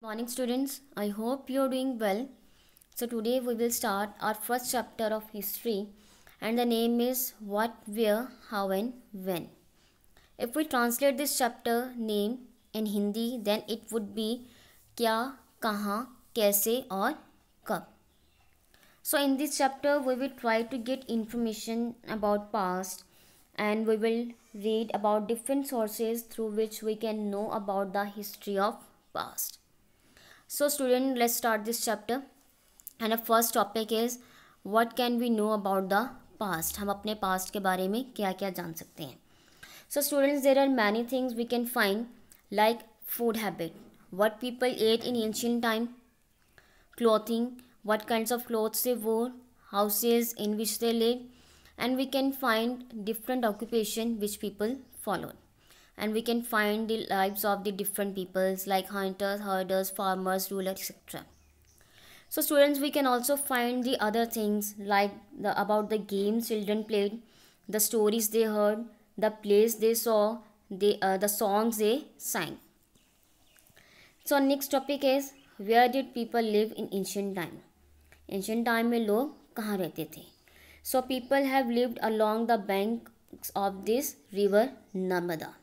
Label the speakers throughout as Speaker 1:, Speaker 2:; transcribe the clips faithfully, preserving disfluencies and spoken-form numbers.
Speaker 1: Morning students, I hope you're doing well. So today we will start our first chapter of history and the name is What, Where, How and When. If we translate this chapter name in Hindi then it would be क्या, कहाँ, कैसे और कब. So in this chapter we will try to get information about past and we will read about different sources through which we can know about the history of past. So student, let's start this chapter and the first topic is what can we know about the past. हम अपने past के बारे में क्या क्या जान सकते हैं. So students, there are many things we can find like food habit, what people ate in ancient time, clothing, what kinds of clothes they wore, houses in which they lived, and we can find different occupation which people followed. And we can find the lives of the different peoples like hunters, herders, farmers, rulers, et cetera. So students, we can also find the other things like the about the games children played, the stories they heard, the plays they saw, the uh, the songs they sang. So next topic is where did people live in ancient time? Ancient time में लोग कहाँ रहते थे? So people have lived along the banks of this river Narmada.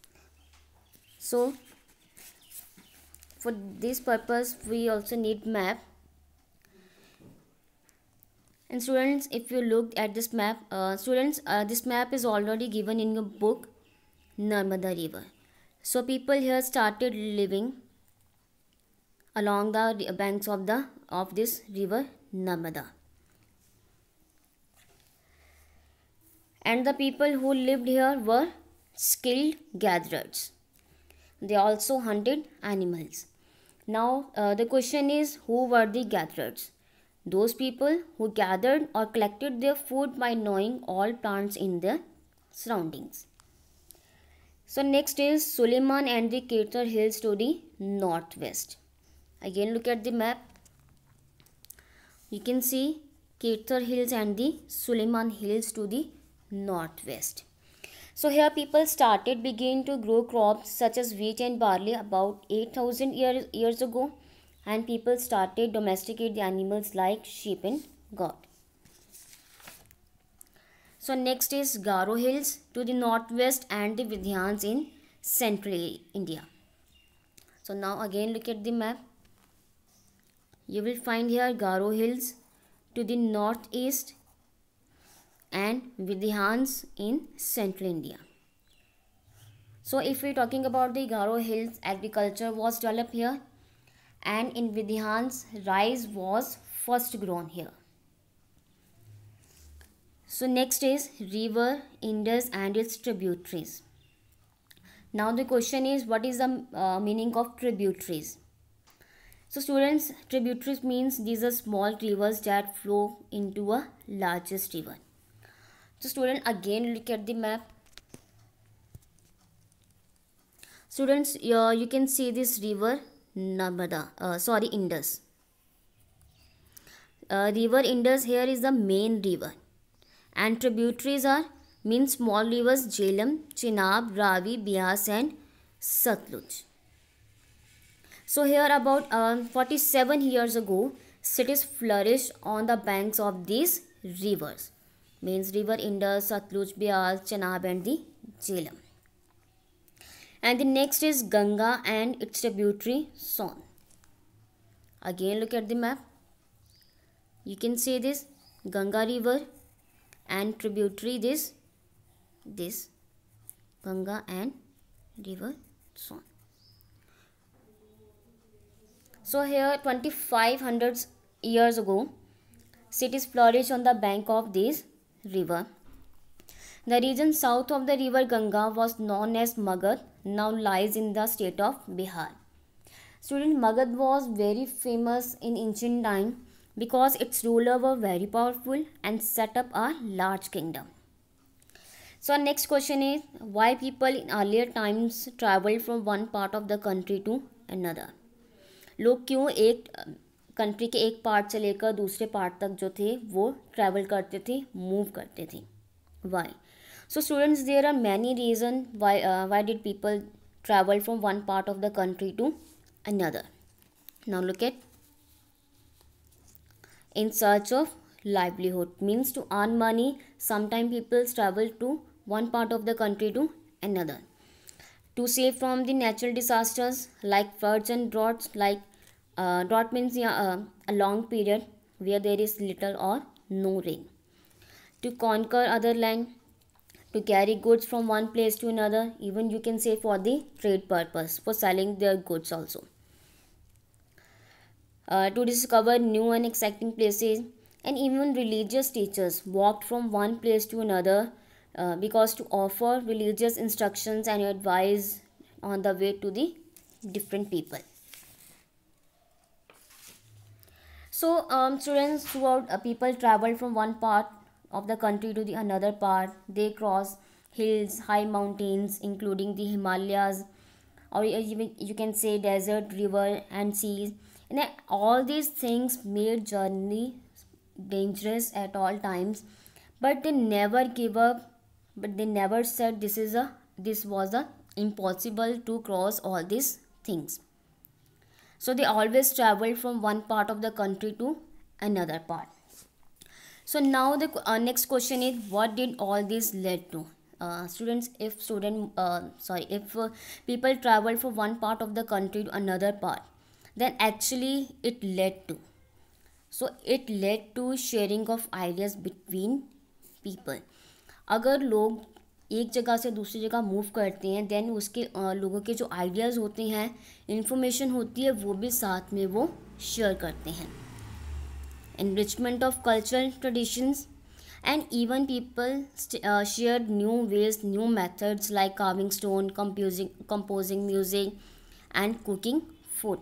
Speaker 1: So for this purpose we also need map. And students, if you look at this map, uh, students, uh, this map is already given in your book Narmada River. So people here started living along the banks of the of this river Narmada. And the people who lived here were skilled gatherers. They also hunted animals. Now uh, the question is, who were the gatherers? Those people who gathered or collected their food by knowing all plants in their surroundings. So next is Suleiman and the Keter Hills to the northwest. Again look at the map. You can see Keter Hills and the Suleiman Hills to the northwest. So here people started begin to grow crops such as wheat and barley about eight thousand years, years ago, and people started domesticate the animals like sheep and goat. So next is Garo Hills to the northwest and the Vidhyans in central India. So now again look at the map. You will find here Garo Hills to the northeast and Vidhyans in central India. So if we are talking about the Garo Hills, agriculture was developed here, and in Vidhyans rice was first grown here. So next is river Indus and its tributaries. Now the question is, what is the uh, meaning of tributaries? So students, tributaries means these are small rivers that flow into a largest river. So student, again look at the map. Students, uh, you can see this river Narmada, uh, sorry Indus. Uh, river Indus here is the main river, and tributaries are mean small rivers Jhelum, Chenab, Ravi, Beas and Satluj. So here about uh, forty-seven years ago, cities flourished on the banks of these rivers. Means river Indus, Satluj, Beas, Chenab and the Jhelum. And the next is Ganga and its tributary Son. Again look at the map. You can see this Ganga river and tributary this, this Ganga and river Son. So here twenty-five hundred years ago, cities flourished on the bank of this river. The region south of the river Ganga was known as Magad, now lies in the state of Bihar. Student, Magad was very famous in ancient time because its rulers were very powerful and set up a large kingdom. So next question is, why people in earlier times traveled from one part of the country to another? लोग क्यों एक country के एक part से लेकर दूसरे part तक जो थे वो ट्रैवल करते थे, मूव करते थे? Why? So students, there are many reasons why uh, why did people travel from one part of the country to another. Now look at in search of livelihood means to earn money. Sometimes people travel to one part of the country to another to save from the natural disasters like floods and droughts. Like uh, drought means, yeah, uh, a long period where there is little or no rain. To conquer other land, to carry goods from one place to another, even you can say for the trade purpose, for selling their goods also. Uh, to discover new and exciting places, and even religious teachers walked from one place to another uh, because to offer religious instructions and advice on the way to the different people. So um, students, throughout uh, people travel from one part of the country to the another part. They cross hills, high mountains including the Himalayas, or even you can say desert, river and seas. And then all these things made journey dangerous at all times, but they never give up. But they never said this is a this was a impossible to cross all these things. So they always traveled from one part of the country to another part. So now the uh, next question is, what did all this led to? Uh, students, if student uh, sorry if uh, people travel from one part of the country to another part, then actually it led to, so it led to sharing of ideas between people. अगर लोग एक जगह से दूसरी जगह move करते हैं, then उसके uh, लोगों के जो आइडियाज़ होते हैं, इंफॉर्मेशन होती है, वो भी साथ में वो शेयर करते हैं. Enrichment of cultural traditions, and even people st- uh, shared new ways, new methods like carving stone, composing, composing music, and cooking food.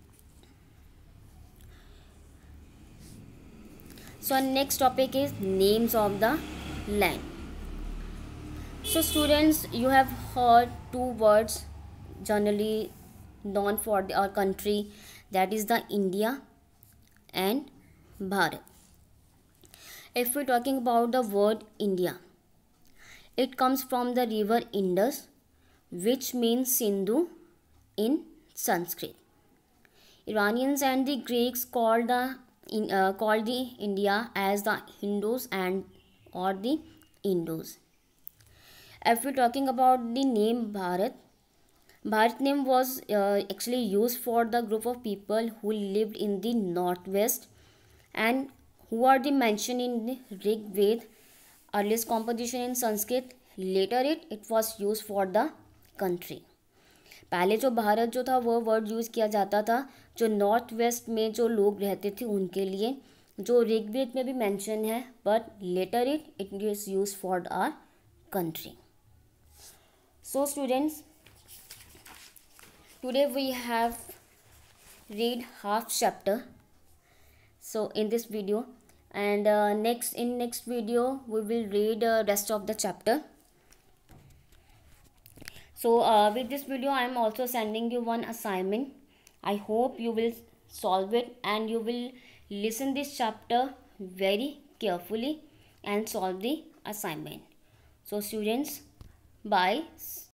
Speaker 1: So our next topic is names of the land. So students, you have heard two words generally known for the, our country, that is the India and Bharat. If we're talking about the word India, it comes from the river Indus, which means Sindhu in Sanskrit. Iranians and the Greeks called the in, uh, called the India as the Hindus and or the Indus. If we're talking about the name Bharat, Bharat name was uh, actually used for the group of people who lived in the northwest and who are the mentioned in the Rig Veda, earliest composition in Sanskrit. Later it it was used for the country. पहले जो भारत जो था वो word use किया जाता था जो north west में जो लोग रहते थे उनके लिए, जो ऋग्वेद में भी मेंशन है, but later it it is use for our country. So students, today we have read half chapter so in this video, and uh, next in next video we will read uh, rest of the chapter. So uh, with this video I am also sending you one assignment. I hope you will solve it and you will listen this chapter very carefully and solve the assignment. So students, bye.